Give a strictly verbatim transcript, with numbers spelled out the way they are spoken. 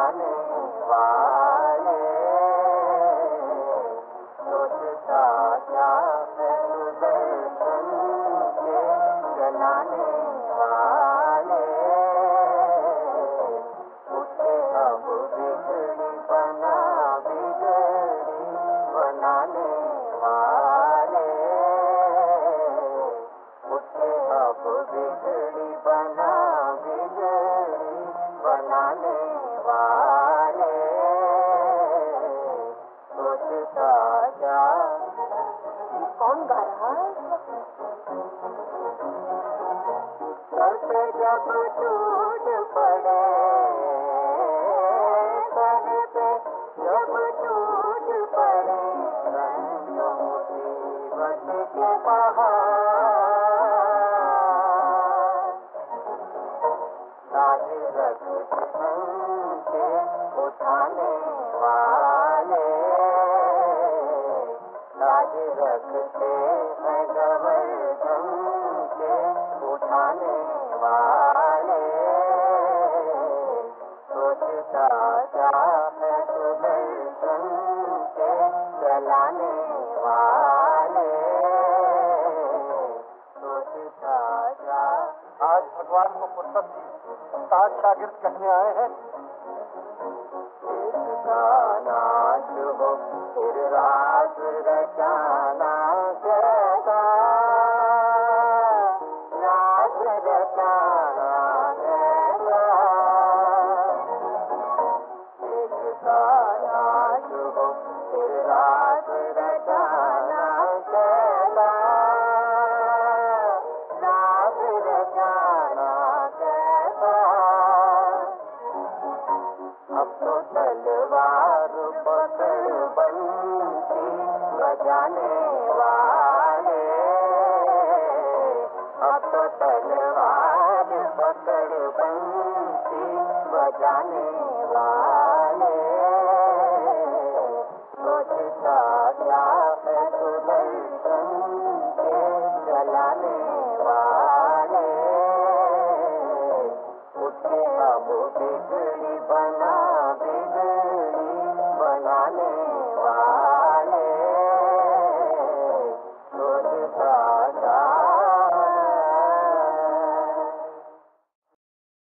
जलाने वाले, सोचता क्या है सुदर्शन के जलाने वाले, उठे अब बिगड़ी बना बिगड़ी बनाने वाले, उठे अब बिगड़ी बना बिगड़ी बनाने वाले, सोचता क्या। ये कौन गा रहा है? सर पे जब टूट पड़े, सर पे जब टूट पड़े रंगों मुसीबत के पहाड़, ताज रखते के उठाने वाले, ताज रखते हैं गवर्धन के उठाने वाले, सोचता क्या है सुदर्शन के जलाने वाले, सोचता क्या। आज भगवान को फुर्सत दी, सात शागिर्द कहने आए हैं, इसका नाश हो फिर रात रचाना कैसा, रात रचाना कैसा, इसका नाश हो फिर रात रचाना कैसा, रात रचाना कैसा। अब तो तलवार पकड़ बंसी बजाने वाले, अब तो तलवार पकड़ बंसी बजाने वाले,